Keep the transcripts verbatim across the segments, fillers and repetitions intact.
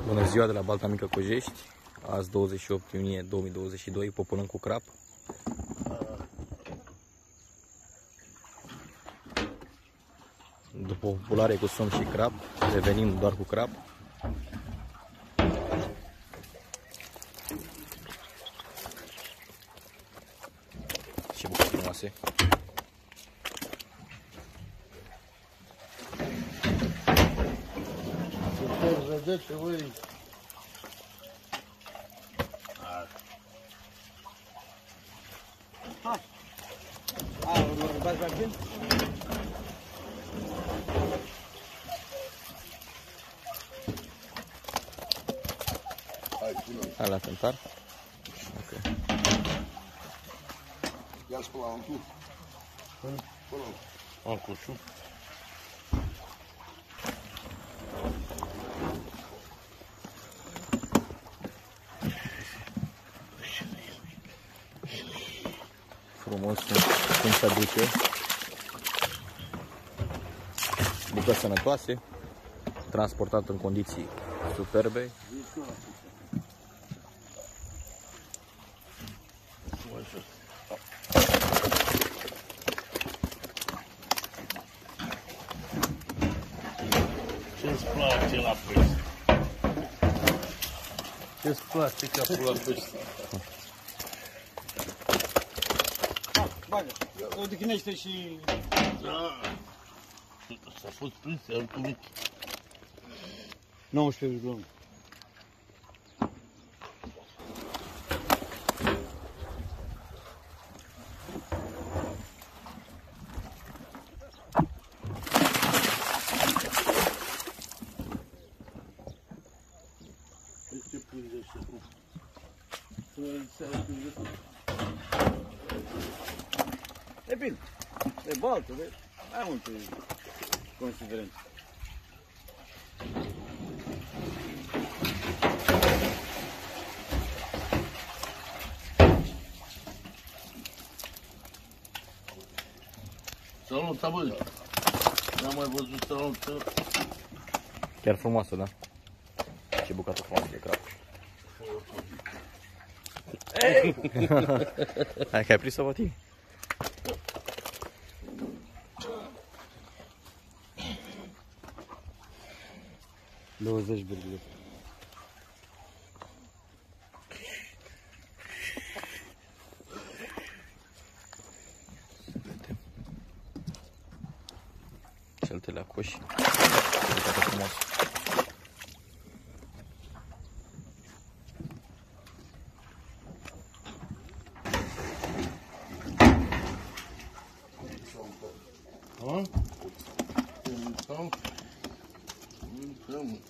Bună ziua de la Balta Mică Cojești. Azi douăzeci și opt iunie două mii douăzeci și doi, populăm cu crap. După o populare cu somn și crap, revenim doar cu crap. Ce bucăți frumoase! Vedeți voi. Hai. A, urmări bați bine? Hai la cântar. Ok. Ia spăla un tu. Spăla. Am cușu. Frumos cum se duce. Bucăți sănătoase, transportat în condiții superbe. Ce-ți place la pește? Ce-ți place capul la pește? Bagă, odihnește și... Da. S-a fost prins, iar cu mic. nouăsprezece virgulă unu. Ce prinde și cum? E bine, e baltă, de mai multe considerente. Salonta, băi! N-am mai văzut salonta. Chiar frumoasă, da? Ce bucată frumoasă de crap. Hai că ai prins-o pe tine. douăzeci virgulă. Celtele acoși. Bucată frumoasă. Ha? Mâncăm? Mâncăm.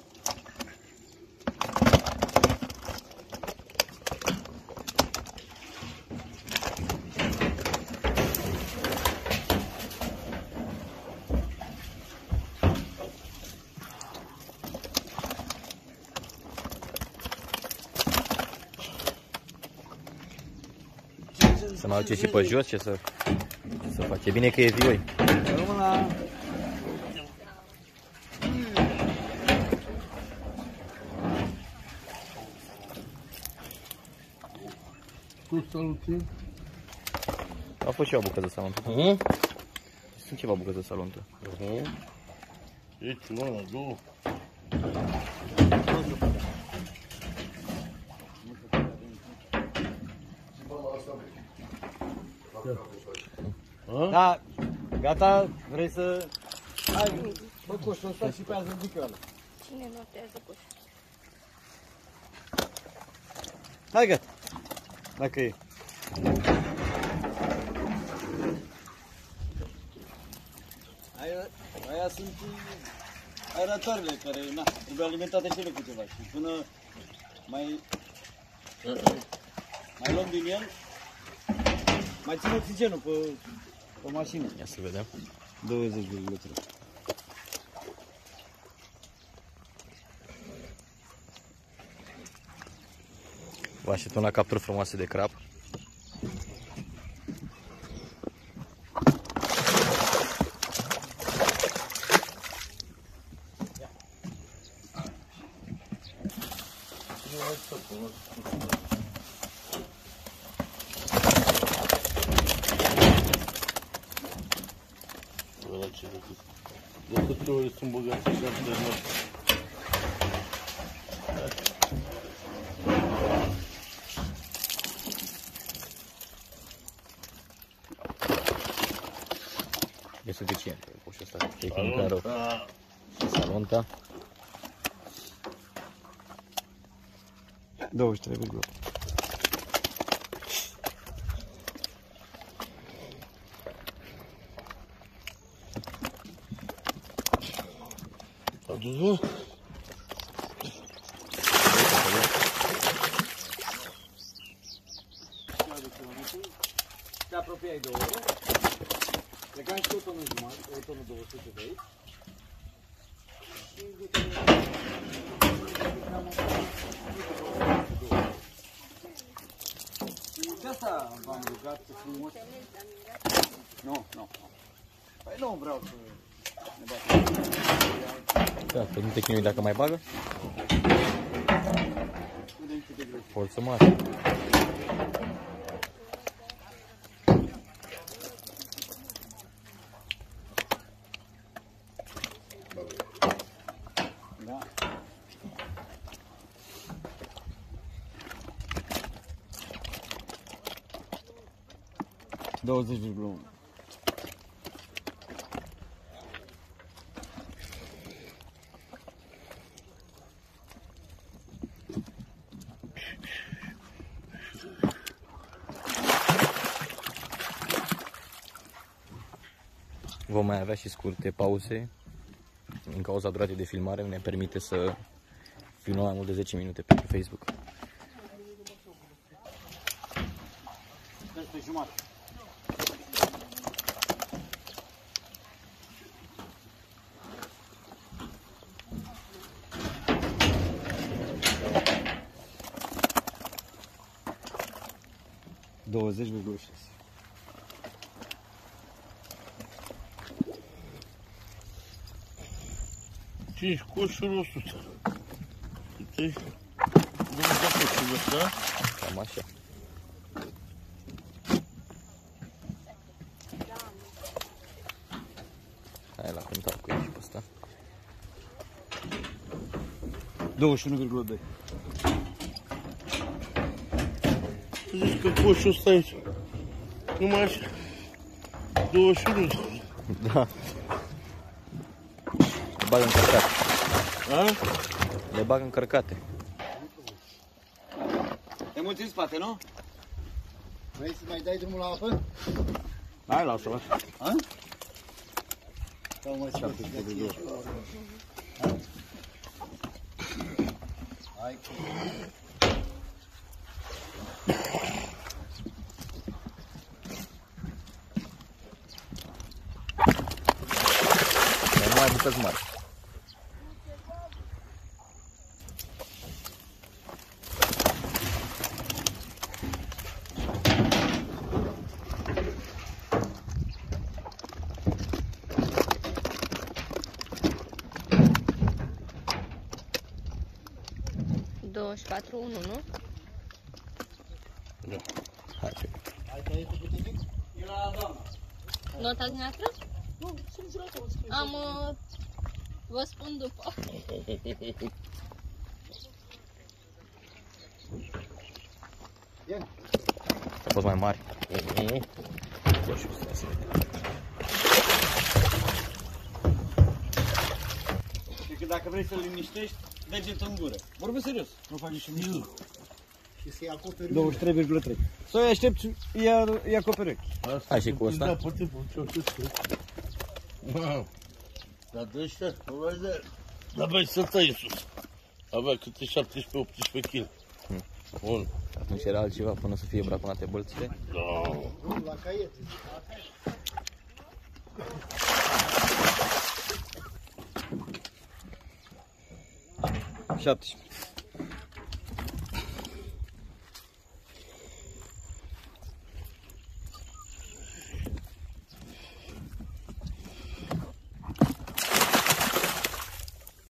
Să mai duce și pe jos, ce să, ce să face. Bine că e vioi. Rămâna... Tu saluti? A fost și o bucăță de salontă. Uh-huh. Sunt ceva bucăți de salontă. Uh-huh. Aici, una, două. Da, gata, vrei să... Hai, bă, coșul ăsta și pe azi ridică ăla. Cine notează coșul? Hai, gata. Dacă e. Aia, aia sunt aeratoarele care, na, trebuie alimentate și ele cu ceva. Și până mai, mai luăm din el, mai țin oxigenul pe, pe mașină. Ia să vedem. douăzeci virgulă trei. Vă așteptăm la capturi frumoase de crap. Ăla ce de cât. De câte ori sunt băgați așa de mult. E suficient. Coșul ăsta. E mâncare rău. Alunta. Salonta. douăzeci și trei virgulă. A dus, mă? Te apropiai de o oră. Plecam și cu o tonă jumătate, o tonă două sute de aici. Și de asta v-am rugat frumos. Nu, nu. Păi nu vreau să ne batem. Da, că nu te chinui dacă mai bagă? Vedem cât de greu. Forță mare. Da. douăzeci virgulă unu. Vom mai avea și scurte pauze din cauza duratei de filmare, ne permite să filmăm mai mult de zece minute pentru Facebook. Peste jumătate. douăzeci virgulă șase. cinci coșuri o sută. Uite, vom da coșul ăsta. Cam așa. Hai la cântat cu el și pe ăsta. douăzeci și unu virgulă doi. Zici că coșul ăsta aici, numai așa, douăzeci și unu. Da. Le bag încărcate. A? Le bag încărcate. Te mulți în spate, nu? Vrei să mai dai drumul la apă? Hai, lasă, lasă. Ha? Sau mă ce Hai. Nu mai bucăți mari. douăzeci și patru unu, nu? Da. Hai, ce. Ai tăiat cu tine? Era doamna. Nota dumneavoastră? Nu, sunt jurător. Am... Uh, vă spun după. Ia. A fost mai mari. Mhm. Coșul ăsta, să vedem. Și că dacă vrei să-l liniștești, degetul în gură. Vorbesc serios, nu fac nici nimic. Și să-i acoperi douăzeci și trei virgulă trei. Să o aștepți, iar îi acoperi. Asta Hai și cu ăsta. Da, poate putea să wow. Dar de ăștia, o vezi, dar băi să tai sus. Avea câte șaptesprezece optsprezece kilograme. Hmm. Bun. Atunci era altceva până să fie braconate bălțile. Da. la caiet. șaptesprezece.